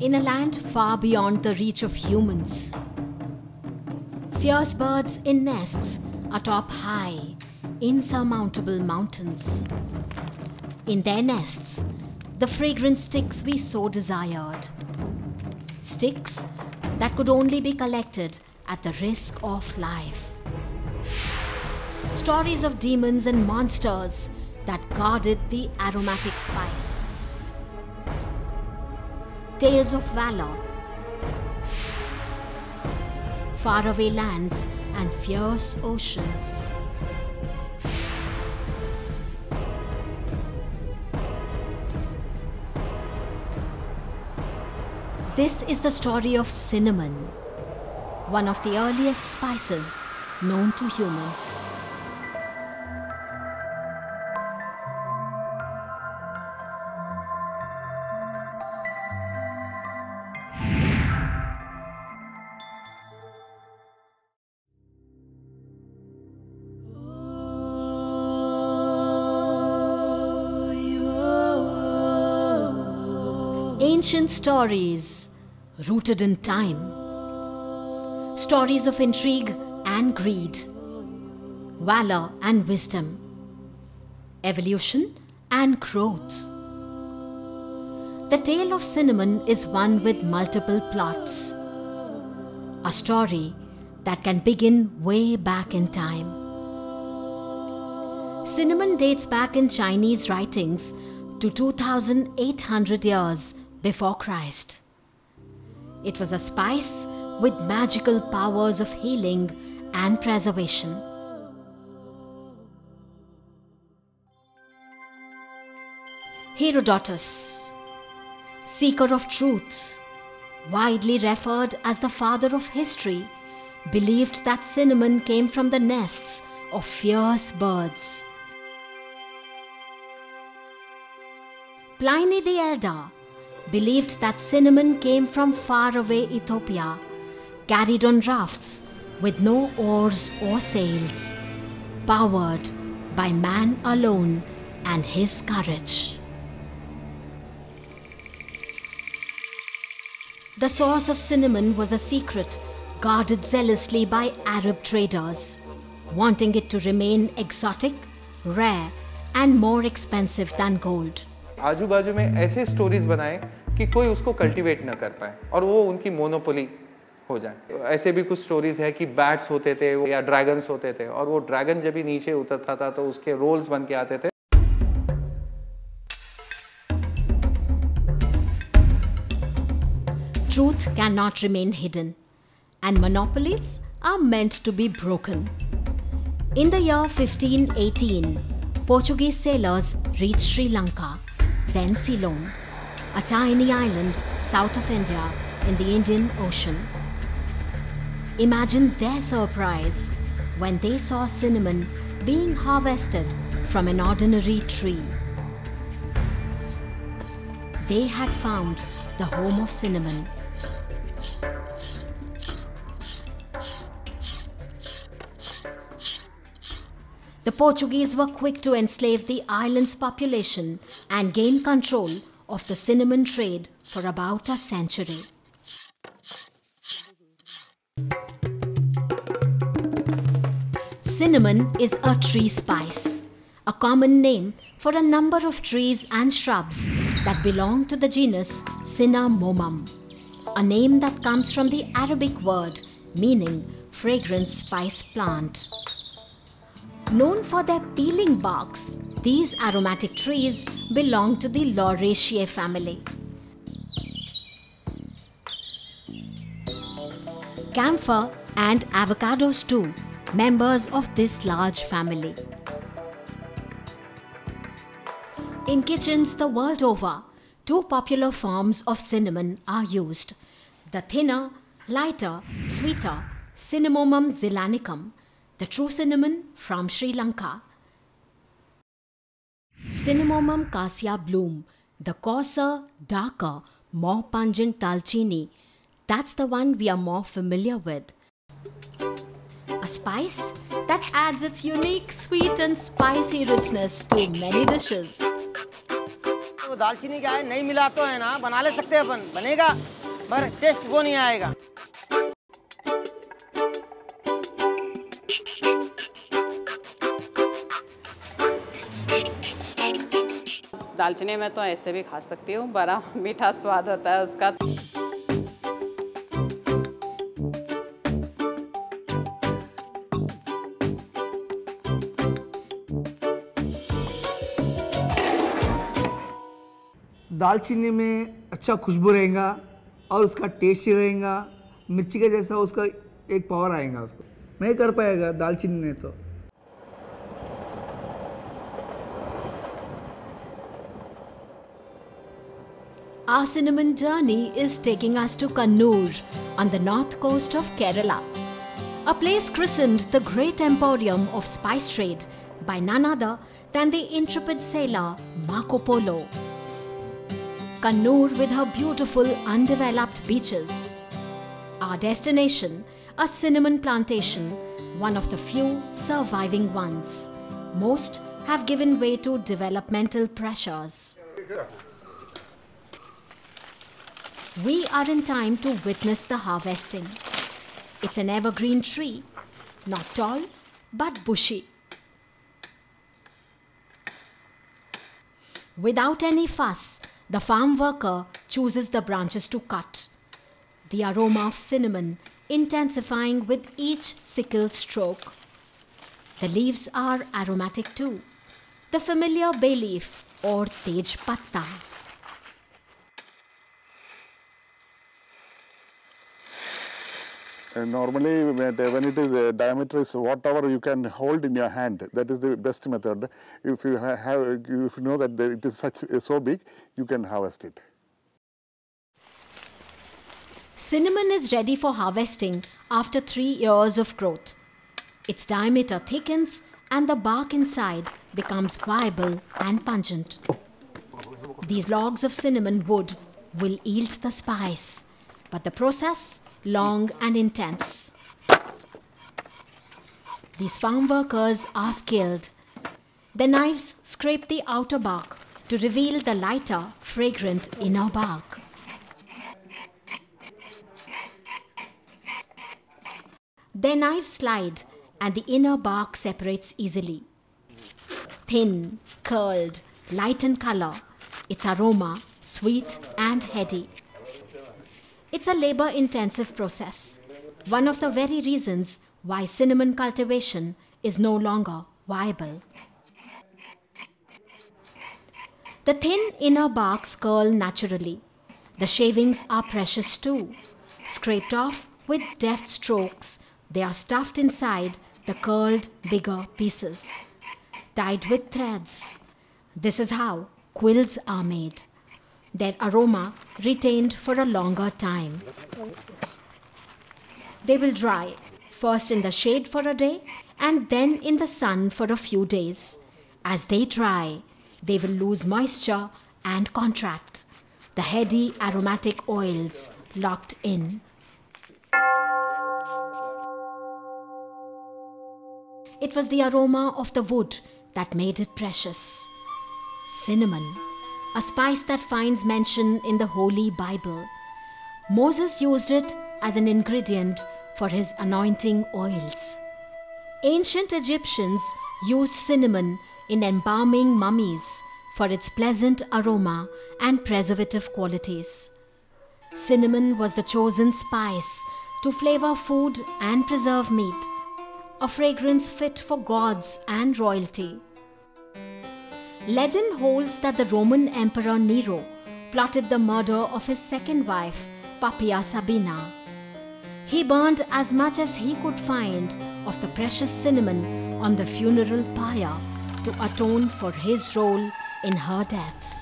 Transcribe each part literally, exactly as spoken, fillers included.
in a land far beyond the reach of humans. Fierce birds in nests atop high, insurmountable mountains. In their nests, the fragrant sticks we so desired. Sticks that could only be collected at the risk of life. Stories of demons and monsters that guarded the aromatic spice. Tales of valor, faraway lands and fierce oceans. This is the story of cinnamon, one of the earliest spices known to humans. Ancient stories rooted in time. Stories of intrigue and greed, valor and wisdom, evolution and growth. The tale of cinnamon is one with multiple plots. A story that can begin way back in time. Cinnamon dates back in Chinese writings to two thousand eight hundred years before Christ. It was a spice with magical powers of healing and preservation. Herodotus, seeker of truth, widely referred as the father of history, believed that cinnamon came from the nests of fierce birds. Pliny the Elder believed that cinnamon came from faraway Ethiopia, carried on rafts with no oars or sails, powered by man alone and his courage. The source of cinnamon was a secret guarded zealously by Arab traders, wanting it to remain exotic, rare, and more expensive than gold. आजू बाजू में ऐसे stories बनाएं कि कोई उसको cultivate न कर पाए और वो उनकी मोनोपोली हो जाए। ऐसे भी कुछ स्टोरीज है कि बैट्स होते थे या ड्रैगन्स होते थे और वो ड्रैगन जब भी नीचे उतरता था तो उसके रोल्स बन के आते थे। Truth cannot remain hidden, and monopolies are meant to be broken. In the year fifteen eighteen, Portuguese sailors reached Sri Lanka, then Ceylon, a tiny island south of India in the Indian Ocean. Imagine their surprise when they saw cinnamon being harvested from an ordinary tree. They had found the home of cinnamon. The Portuguese were quick to enslave the island's population and gain control of the cinnamon trade for about a century. Cinnamon is a tree spice, a common name for a number of trees and shrubs that belong to the genus Cinnamomum, a name that comes from the Arabic word meaning fragrant spice plant. Known for their peeling barks, these aromatic trees belong to the Lauraceae family. Camphor and avocados too, members of this large family. In kitchens the world over, two popular forms of cinnamon are used: the thinner, lighter, sweeter Cinnamomum zeylanicum, the true cinnamon from Sri Lanka. Cinnamomum cassia bloom, the coarser, darker, more pungent Dalchini. That's the one we are more familiar with. A spice that adds its unique sweet and spicy richness to many dishes. तो दालचीनी क्या है, नहीं मिला तो है ना, बना ले सकते हैं अपन, बनेगा पर टेस्ट वो नहीं आएगा। दालचीनी में तो ऐसे भी खा सकती हूँ, बड़ा मीठा स्वाद होता है उसका। दालचीनी में अच्छा खुशबू रहेगा और उसका टेस्ट रहेगा, मिर्ची के जैसा उसका एक पावर आएगा, उसको नहीं कर पाएगा दालचीनी ने तो। Our cinnamon journey is taking us to Kannur on the north coast of Kerala, a place christened the Great Emporium of Spice Trade by none other than the intrepid sailor Marco Polo. Kannur with her beautiful undeveloped beaches. Our destination, a cinnamon plantation, one of the few surviving ones. Most have given way to developmental pressures. We are in time to witness the harvesting. It's an evergreen tree, not tall, but bushy. Without any fuss, the farm worker chooses the branches to cut. The aroma of cinnamon intensifying with each sickle stroke. The leaves are aromatic too. The familiar bay leaf or tej patta. Uh, normally, when it is uh, diameter is whatever you can hold in your hand, that is the best method. If you ha have, if you know that it is such uh, so big, you can harvest it. Cinnamon is ready for harvesting after three years of growth. Its diameter thickens and the bark inside becomes viable and pungent. These logs of cinnamon wood will yield the spice, but the process long and intense. These farm workers are skilled. Their knives scrape the outer bark to reveal the lighter, fragrant inner bark. Their knives slide and the inner bark separates easily. Thin, curled, light in color, its aroma sweet and heady. It's a labor-intensive process, one of the very reasons why cinnamon cultivation is no longer viable. The thin inner barks curl naturally. The shavings are precious too. Scraped off with deft strokes, they are stuffed inside the curled bigger pieces, tied with threads. This is how quills are made. Their aroma retained for a longer time. They will dry, first in the shade for a day and then in the sun for a few days. As they dry, they will lose moisture and contract, the heady aromatic oils locked in. It was the aroma of the wood that made it precious. Cinnamon, a spice that finds mention in the Holy Bible. Moses used it as an ingredient for his anointing oils. Ancient Egyptians used cinnamon in embalming mummies for its pleasant aroma and preservative qualities. Cinnamon was the chosen spice to flavor food and preserve meat, a fragrance fit for gods and royalty. Legend holds that the Roman Emperor Nero plotted the murder of his second wife, Poppaea Sabina. He burned as much as he could find of the precious cinnamon on the funeral pyre to atone for his role in her death.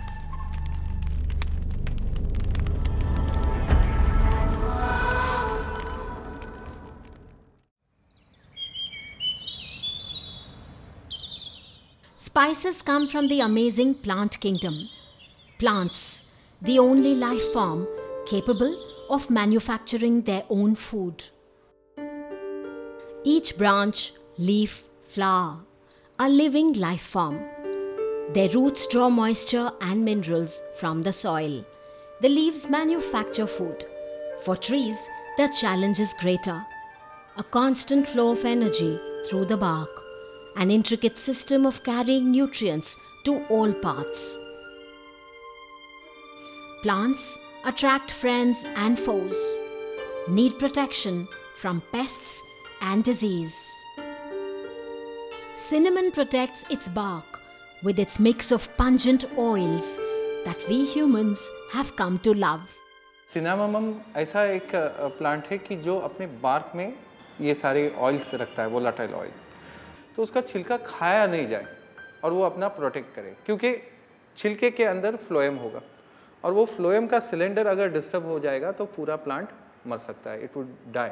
Spices come from the amazing plant kingdom. Plants, the only life form capable of manufacturing their own food. Each branch, leaf, flower, a living life form. Their roots draw moisture and minerals from the soil. The leaves manufacture food. For trees, the challenge is greater. A constant flow of energy through the bark, an intricate system of carrying nutrients to all parts. Plants attract friends and foes, need protection from pests and disease. Cinnamon protects its bark with its mix of pungent oils that we humans have come to love. Cinnamomum ऐसा एक plant है कि जो अपने bark में ये सारे oils रखता है, वोलाटाइल ऑयल, तो उसका छिलका खाया नहीं जाए और वो अपना प्रोटेक्ट करे, क्योंकि छिलके के अंदर फ्लोएम होगा और वो फ्लोएम का सिलेंडर अगर डिस्टर्ब हो जाएगा तो पूरा प्लांट मर सकता है, it would die.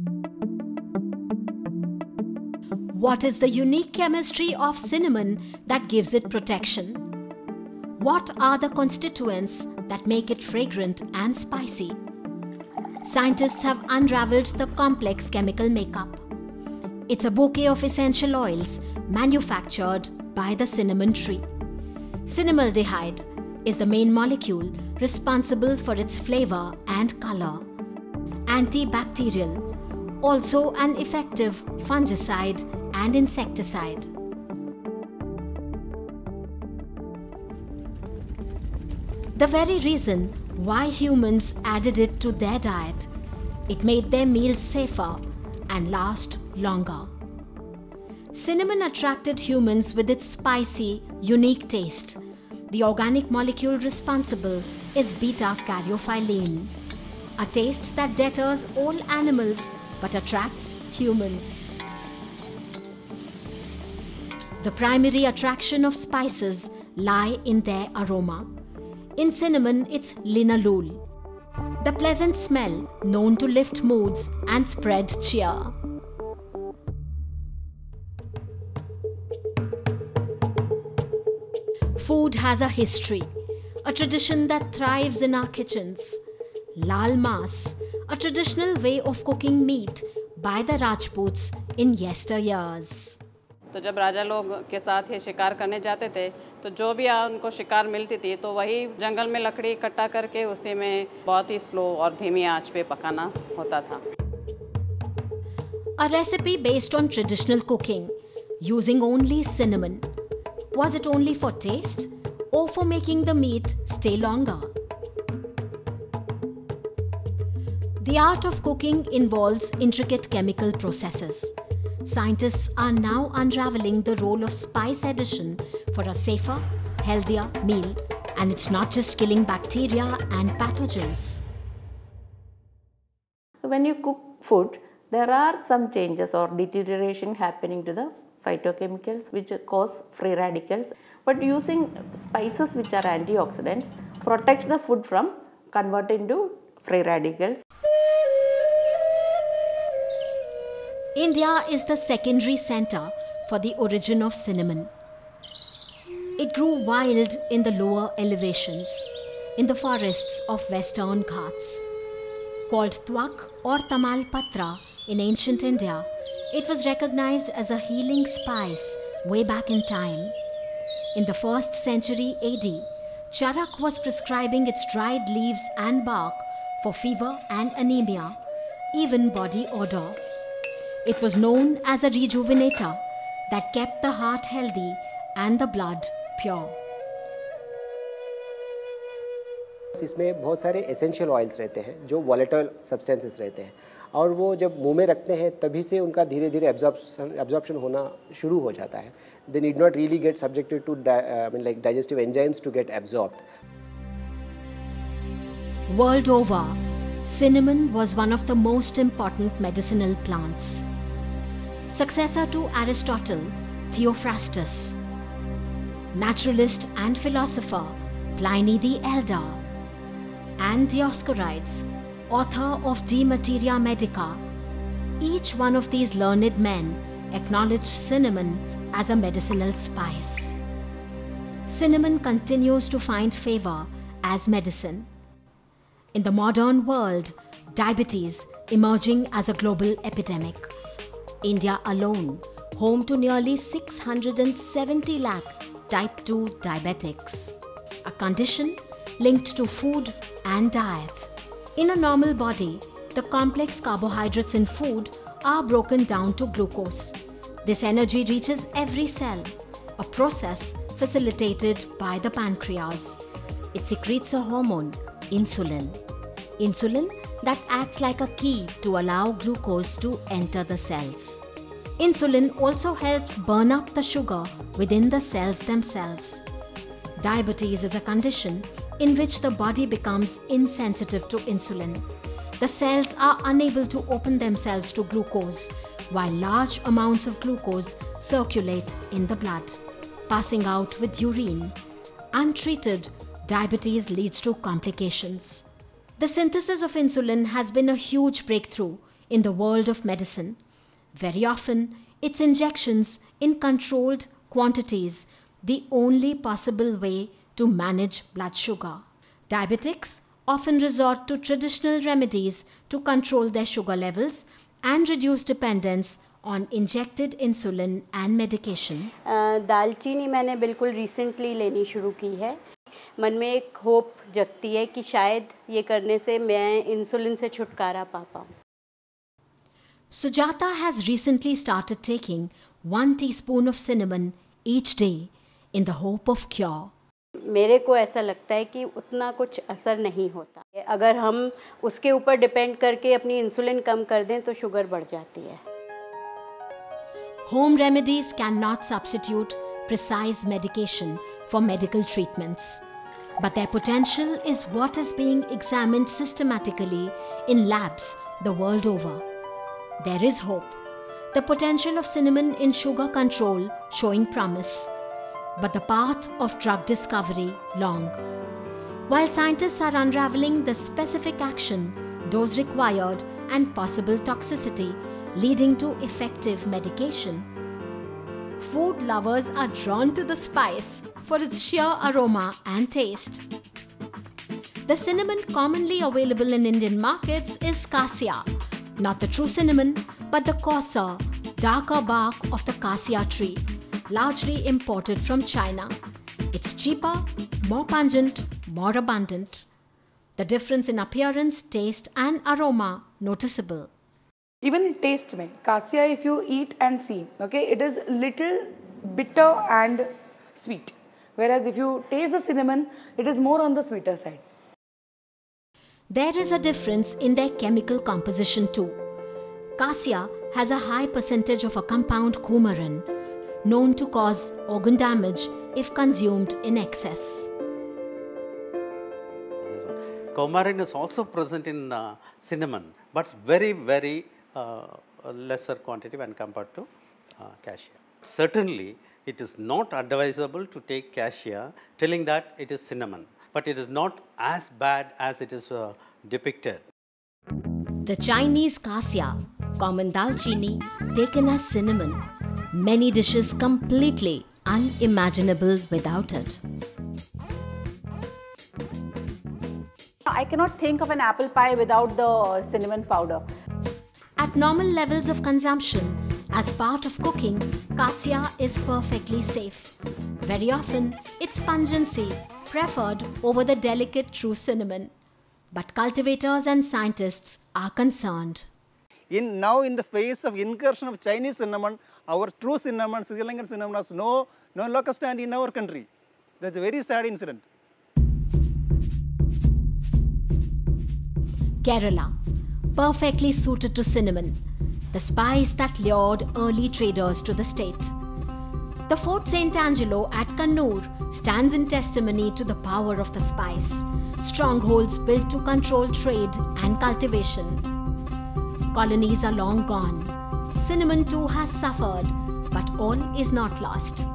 What is the unique chemistry of cinnamon that gives it protection? What are the constituents that make it fragrant and spicy? Scientists have unraveled the complex chemical makeup. It's a bouquet of essential oils manufactured by the cinnamon tree. Cinnamaldehyde is the main molecule responsible for its flavor and color. Antibacterial, also an effective fungicide and insecticide. The very reason why humans added it to their diet, it made their meals safer and last longer. Cinnamon attracted humans with its spicy, unique taste. The organic molecule responsible is beta-caryophyllene, a taste that deters all animals but attracts humans. The primary attraction of spices lie in their aroma. In cinnamon, it's linalool, the pleasant smell known to lift moods and spread cheer. Food has a history, a tradition that thrives in our kitchens. Lal Mas, a traditional way of cooking meat by the Rajputs in yesteryears. तो जब राजा लोग के साथ ये शिकार करने जाते थे तो जो भी उनको शिकार मिलती थी तो वही जंगल में लकड़ी इकट्ठा करके उसी में बहुत ही स्लो और धीमी आंच पे पकाना होता था. A recipe based on traditional cooking using only cinnamon. Was it only for taste or for making the meat stay longer? The art of cooking involves intricate chemical processes. Scientists are now unraveling the role of spice addition for a safer, healthier meal, and it's not just killing bacteria and pathogens. When you cook food, there are some changes or deterioration happening to the phytochemicals which cause free radicals, but using spices which are antioxidants protects the food from converting to free radicals. India is the secondary center for the origin of cinnamon. It grew wild in the lower elevations, in the forests of Western Ghats. Called Twak or Tamal Patra in ancient India, it was recognized as a healing spice way back in time. In the first century A D, Charak was prescribing its dried leaves and bark for fever and anemia, even body odor. It was known as a rejuvenator that kept the heart healthy and the blood pure. इसमें बहुत सारे essential oils रहते हैं जो volatile substances रहते हैं और वो जब मुंह में रखते हैं तभी से उनका धीरे धीरे एब्जॉर्प्शन एब्जॉर्प्शन होना शुरू हो जाता है. They need not really get subjected to I mean like digestive enzymes to get absorbed. World over, cinnamon was one of the most important medicinal plants. Successor to Aristotle, Theophrastus, naturalist and philosopher Pliny the Elder, and Dioscorides, author of De Materia Medica, each one of these learned men acknowledged cinnamon as a medicinal spice. Cinnamon continues to find favor as medicine. In the modern world, diabetes emerging as a global epidemic. India alone, home to nearly six hundred seventy lakh type two diabetics, a condition linked to food and diet. In a normal body, the complex carbohydrates in food are broken down to glucose. This energy reaches every cell, a process facilitated by the pancreas. It secretes a hormone, insulin. Insulin that acts like a key to allow glucose to enter the cells. Insulin also helps burn up the sugar within the cells themselves. Diabetes is a condition in which the body becomes insensitive to insulin. The cells are unable to open themselves to glucose, while large amounts of glucose circulate in the blood, passing out with urine. Untreated, diabetes leads to complications. The synthesis of insulin has been a huge breakthrough in the world of medicine. Very often, it's injections in controlled quantities, the only possible way to manage blood sugar. Diabetics often resort to traditional remedies to control their sugar levels and reduce dependence on injected insulin and medication. दालचीनी मैंने बिल्कुल recently लेनी शुरू की है. मन में एक होप जगती है कि शायद ये करने से मैं इंसुलिन से छुटकारा पा पाऊँ. Sujata has recently started taking one teaspoon of cinnamon each day in the hope of cure. मेरे को ऐसा लगता है कि उतना कुछ असर नहीं होता. अगर हम उसके ऊपर डिपेंड करके अपनी इंसुलिन कम कर दें तो शुगर बढ़ जाती है. Home remedies cannot substitute precise medication for medical treatments, but their potential is what is being examined systematically in labs the world over. There is hope. The potential of cinnamon in sugar control showing promise, but the path of drug discovery long. While scientists are unraveling the specific action, dose required and possible toxicity leading to effective medication, food lovers are drawn to the spice for its sheer aroma and taste. The cinnamon commonly available in Indian markets is cassia, not the true cinnamon, but the coarser, darker bark of the cassia tree, largely imported from China. It's cheaper, more pungent, more abundant. The difference in appearance, taste and aroma noticeable. Even in taste mein, cassia if you eat and see, okay, it is little bitter and sweet. Whereas if you taste the cinnamon, it is more on the sweeter side. There is a difference in their chemical composition too. Cassia has a high percentage of a compound coumarin, known to cause organ damage if consumed in excess. Coumarin is also present in uh, cinnamon, but very, very uh, lesser quantity when compared to uh, cassia. Certainly, it is not advisable to take cassia telling that it is cinnamon, but it is not as bad as it is uh, depicted. The Chinese cassia, common dalchini, taken as cinnamon, many dishes completely unimaginable without it. I cannot think of an apple pie without the cinnamon powder. At normal levels of consumption, as part of cooking, cassia is perfectly safe. Very often, its pungency preferred over the delicate true cinnamon. But cultivators and scientists are concerned. In now, in the face of incursion of Chinese cinnamon, our true cinnamon, Sri Lankan cinnamon, has no, no local stand in our country. That's a very sad incident. Kerala, perfectly suited to cinnamon, the spice that lured early traders to the state. The Fort Saint Angelo at Kannur stands in testimony to the power of the spice, strongholds built to control trade and cultivation. Colonies are long gone. Cinnamon too has suffered, but all is not lost.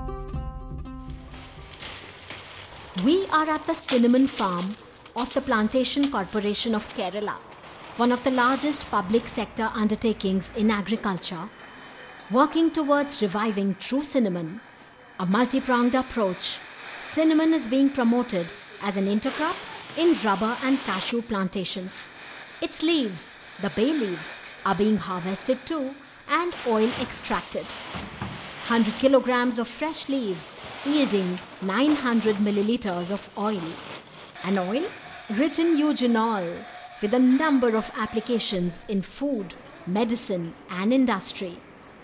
We are at the cinnamon farm of the Plantation Corporation of Kerala, one of the largest public sector undertakings in agriculture, working towards reviving true cinnamon. A multi-pronged approach, cinnamon is being promoted as an intercrop in rubber and cashew plantations. Its leaves, the bay leaves, are being harvested too and oil extracted. one hundred kilograms of fresh leaves yielding nine hundred milliliters of oil. An oil rich in eugenol with a number of applications in food, medicine and industry.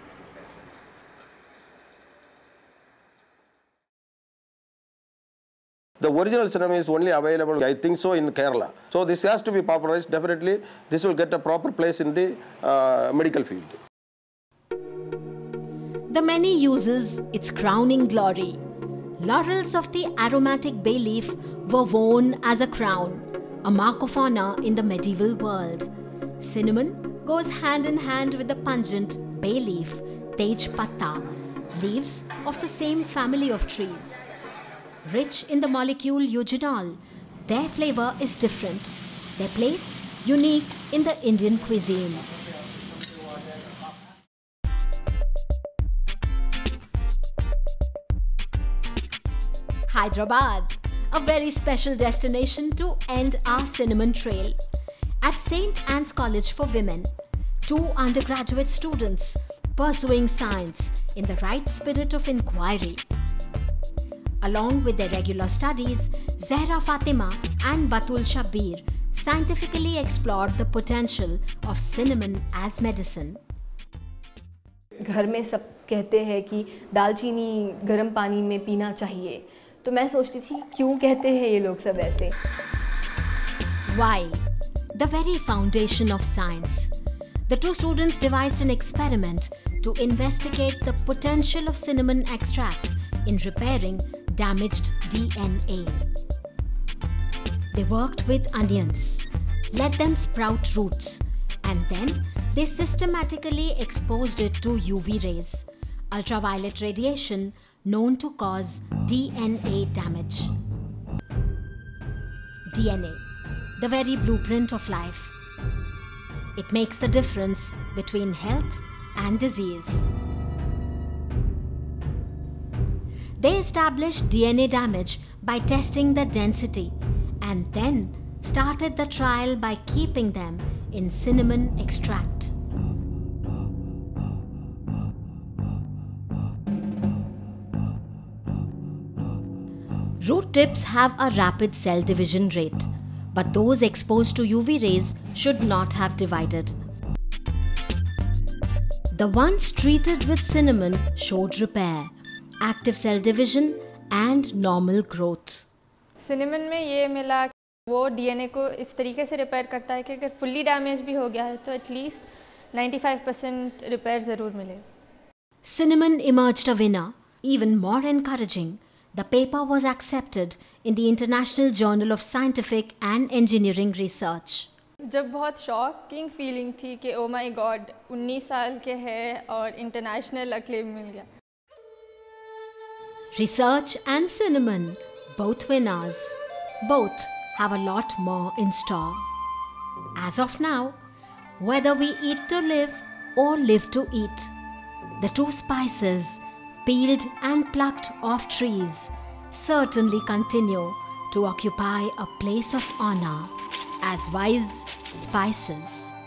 The original cinnamon is only available, I think so, in Kerala. So this has to be popularized. Definitely, this will get a proper place in the uh, medical field. The many uses its crowning glory. Laurels of the aromatic bay leaf were worn as a crown, a mark of honor in the medieval world. Cinnamon goes hand in hand with the pungent bay leaf, Tej Patta, leaves of the same family of trees. Rich in the molecule eugenol, their flavor is different, their place unique in the Indian cuisine. Hyderabad, a very special destination to end our cinnamon trail. At Saint Anne's College for Women, two undergraduate students pursuing science in the right spirit of inquiry. Along with their regular studies, Zahra Fatima and Batul Shabbir scientifically explored the potential of cinnamon as medicine. घर में सब कहते हैं कि दालचीनी गर्म पानी में पीना चाहिए, तो मैं सोचती थी क्यों कहते हैं ये लोग सब ऐसे? Why? The very foundation of science. The two students devised an experiment to investigate the potential of cinnamon extract in repairing damaged D N A. They worked with onions, let them sprout roots, and then they systematically exposed it to U V rays, ultraviolet radiation known to cause D N A damage. D N A, the very blueprint of life. It makes the difference between health and disease. They established D N A damage by testing the density and then started the trial by keeping them in cinnamon extract. Root tips have a rapid cell division rate, but those exposed to U V rays should not have divided. The ones treated with cinnamon showed repair, active cell division and normal growth. Cinnamon में ये मिला वो DNA को इस तरीके से repair करता है कि अगर फुल्ली डैमेज भी हो गया है तो एटलीस्ट ninety-five percent रिपेयर ज़रूर मिले. Cinnamon emerged a winner. Even more encouraging, the paper was accepted in the International Journal of Scientific and Engineering Research. जब बहुत शॉकिंग फीलिंग थी कि ओ माय गॉड उन्नीस साल के हैं और इंटरनेशनल अक्लेम मिल गया. Research and cinnamon, both winners. Both have a lot more in store. As of now, whether we eat to live or live to eat, the two spices, peeled and plucked off trees, certainly continue to occupy a place of honor as wise spices.